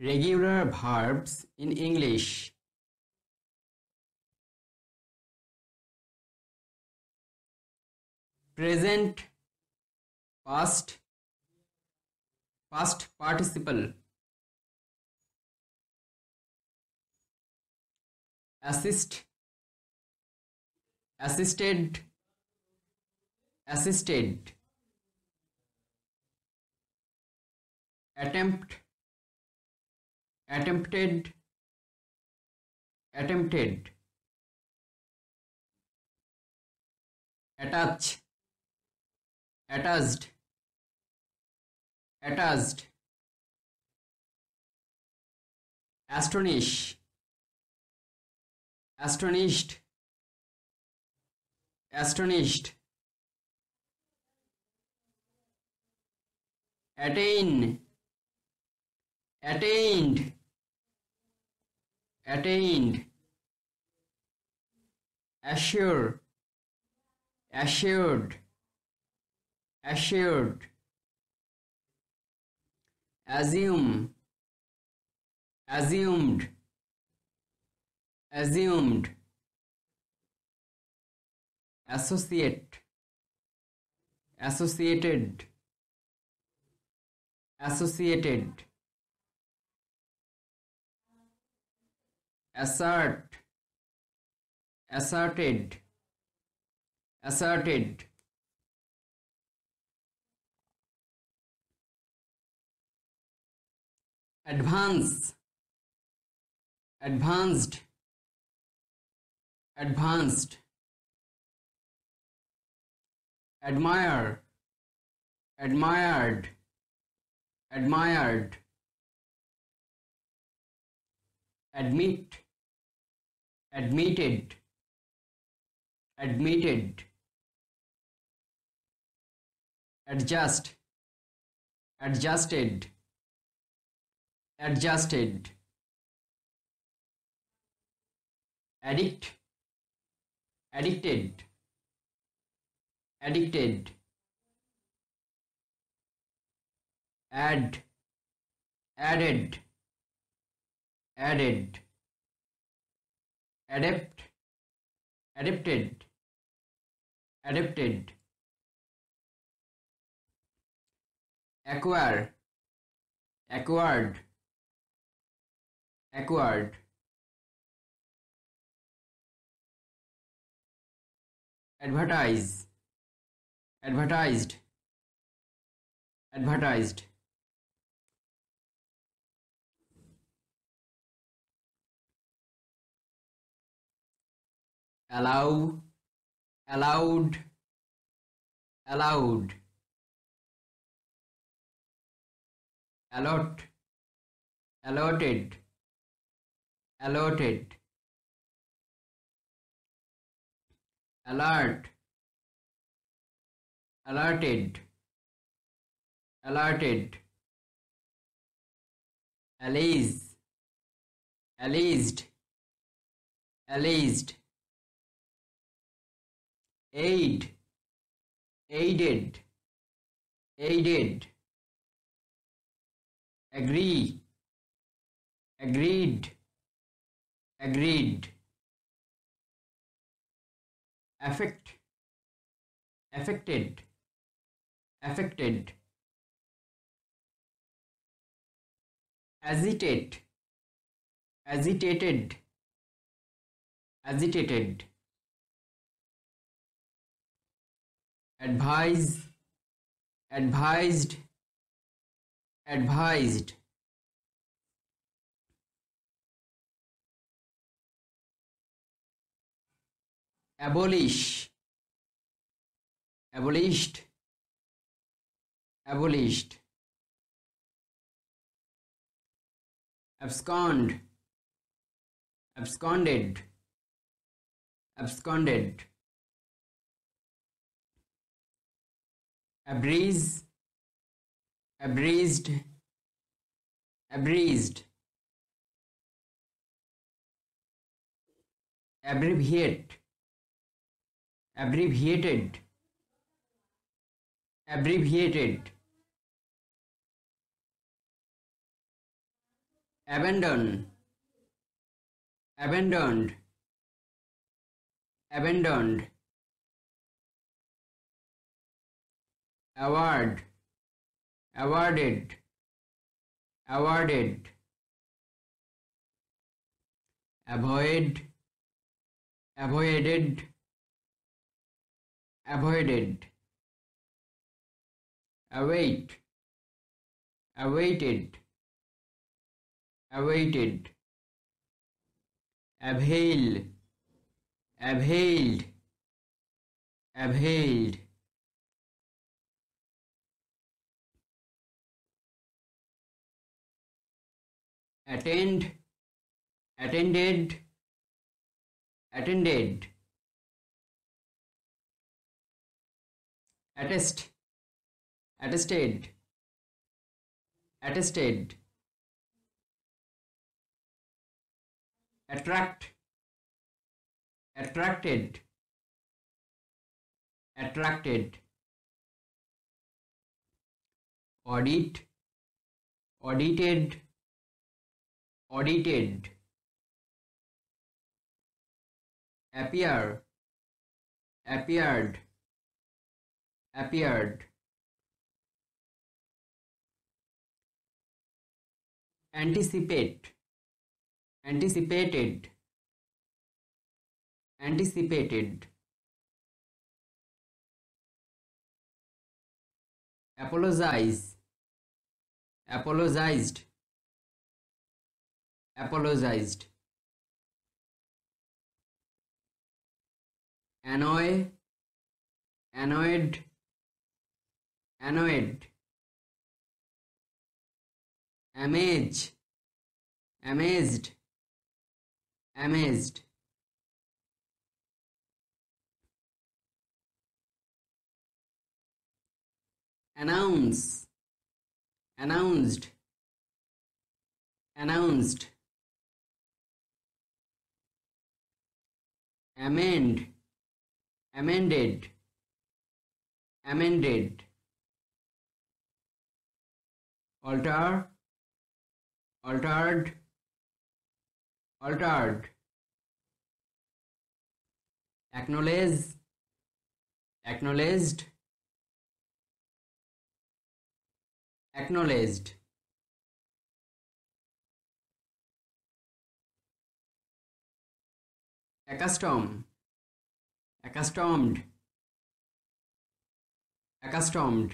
Regular verbs in English. Present, past, past participle. Assist, assisted, assisted. Attempt, attempted, attempted. Attach, attached, attached. Astonish, astonished, astonished. Attain, attained, attained. Assure, assured, assured. Assume, assumed, assumed. Associate, associated, associated. Assert, asserted, asserted. Advance, advanced, advanced. Admire, admired, admired. Admit, admitted, admitted. Adjust, adjusted, adjusted. Addict, addicted, addicted. Add, added, added. Adapt, adapted, adapted. Acquire, acquired, acquired. Advertise, advertised, advertised. Allow, allowed, allowed. Allot, allotted, allotted. Alert, alerted, alerted. Allege, alleged, alleged. Aid, aided, aided. Agree, agreed, agreed. Affect, affected, affected. Agitate, agitated, agitated. Advise, advised, advised. Abolish, abolished, abolished. Abscond, absconded, absconded. Abreeze, abreezed, abreezed. Abbreviate, abbreviated, abbreviated. abandon, abandoned, abandoned, award, awarded, awarded, avoid, avoided, avoided, await, awaited, awaited, avail, availed, availed, attend, attended, attended, attest, attested, attested, attract, attracted, attracted, audit, audited, audited, appear, appeared, appeared, anticipate, anticipated, anticipated, apologize, apologized, apologized, annoy, annoyed, annoyed, amaze, amazed, amazed, announce, announced, announced, amend, amended, amended, alter, altered, altered, acknowledge, acknowledged, acknowledged, accustom, accustomed, accustomed,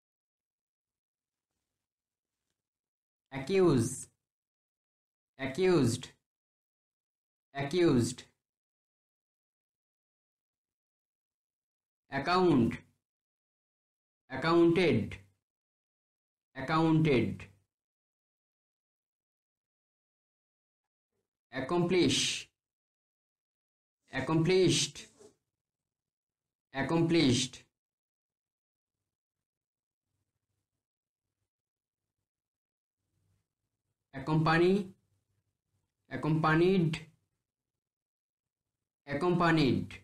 accuse, accused, accused, account, accounted, accounted, accomplish, accomplished, accomplished, accompany, accompanied, accompanied,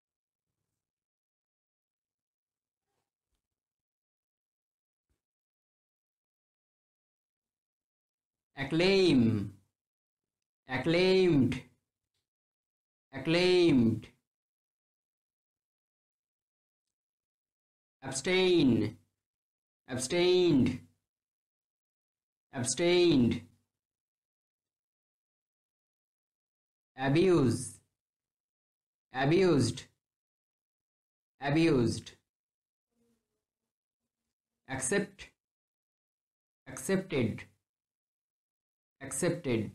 acclaim, acclaimed, acclaimed, abstain, abstained, abstained, abuse, abused, abused, accept, accepted, accepted,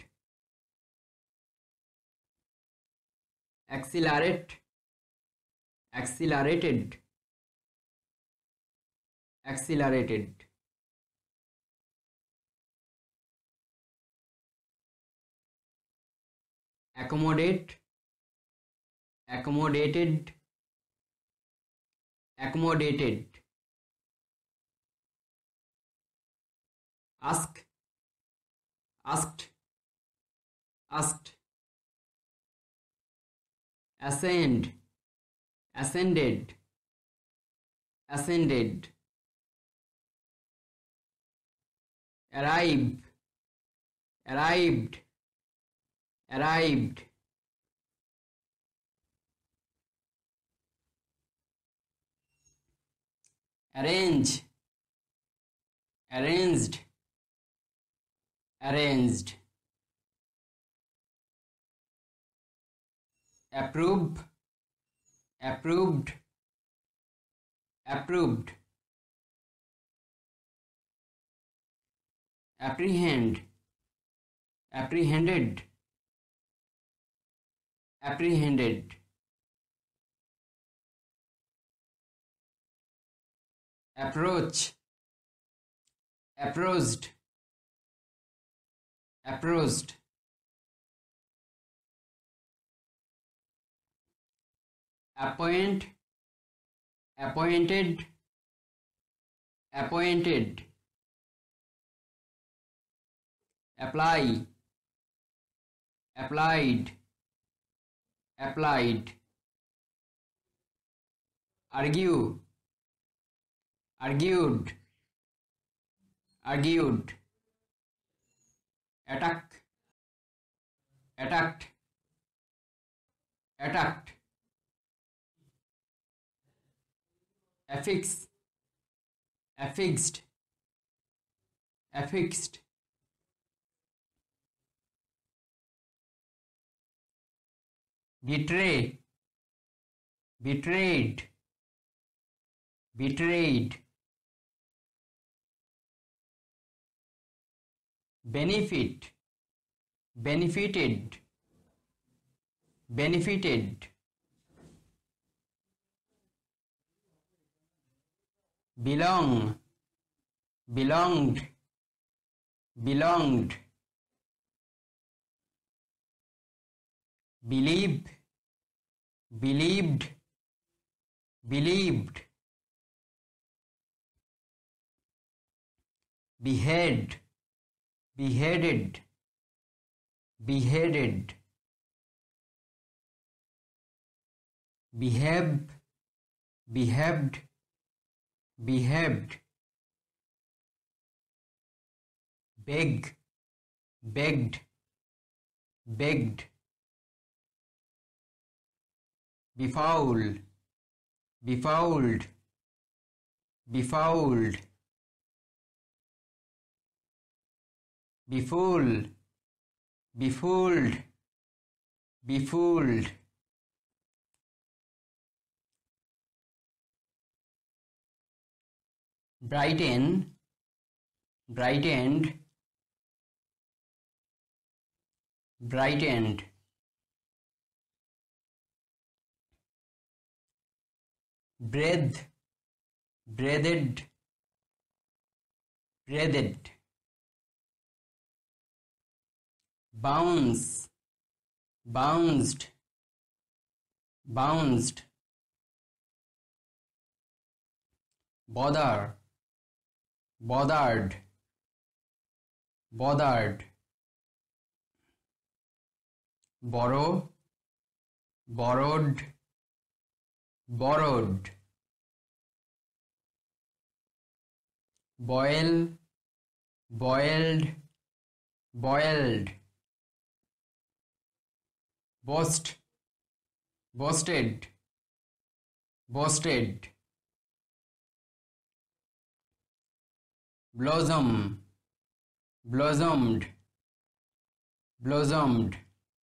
accelerate, accelerated, accelerated, accommodate, accommodated, accommodated, ask, asked, asked, ascend, ascended, ascended, arrive, arrived, arrived, arrange, arranged, arranged, approve, approved, approved, apprehend, apprehended, apprehended, approach, approached, approached, appoint, appointed, appointed, apply, applied, applied, argue, argued, argued, attack, attacked, attacked, affix, affixed, affixed, betray, betrayed, betrayed, benefit, benefited, benefited, belong, belonged, belonged, believe, believed, believed, behead, beheaded, beheaded, behave, behaved, behaved, beg, begged, begged, befoul, befouled, befouled, befool, befooled, befooled, brighten, brightened, brightened, breathe, breathed, breathed, bounce, bounced, bounced, bother, bothered, bothered, borrow, borrowed, borrowed, boil, boiled, boiled, boast, boasted, boasted, blossom, blossomed, blossomed,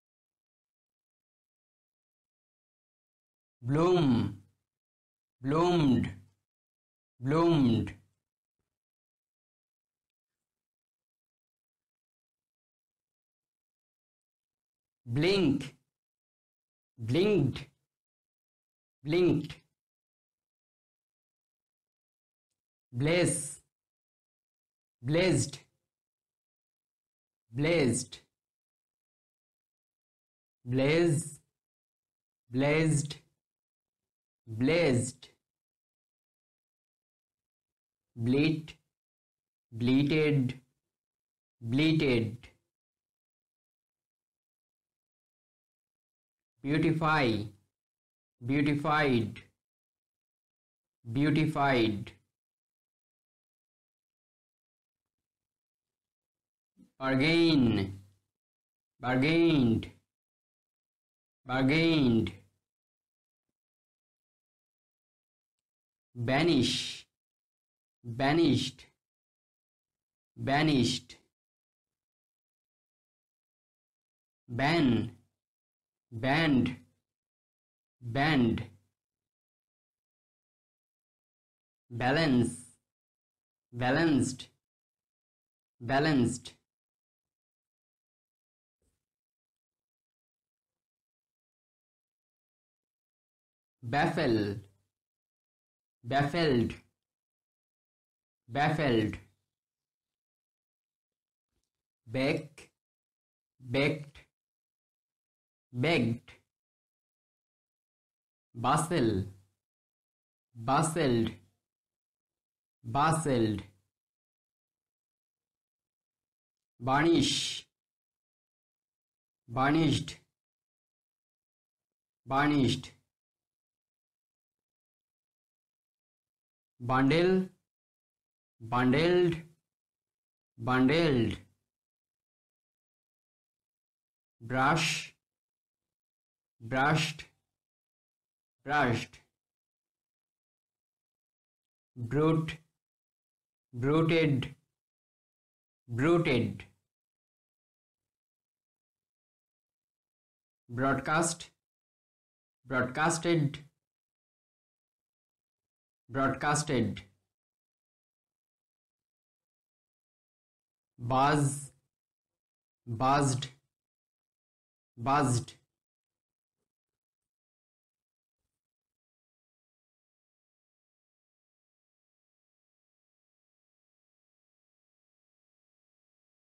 bloom, bloomed, bloomed, blink, blinked, blinked, blaze, blazed, blazed, blaze, blazed, blazed, bleat, bleated, bleated, beautify, beautified, beautified, bargain, bargained, bargained. Banish, banished, banished. Ban, banned, banned. Balance, balanced, balanced. Baffle, baffled, baffled. Bake, baked, baked. Bustle, bustled, bustled. Varnish, varnished, varnished. Bundle, bundled, bundled. Brush, brushed, brushed. Brute, bruited, bruited. Broadcast, broadcasted, broadcasted. Buzz, buzzed, buzzed.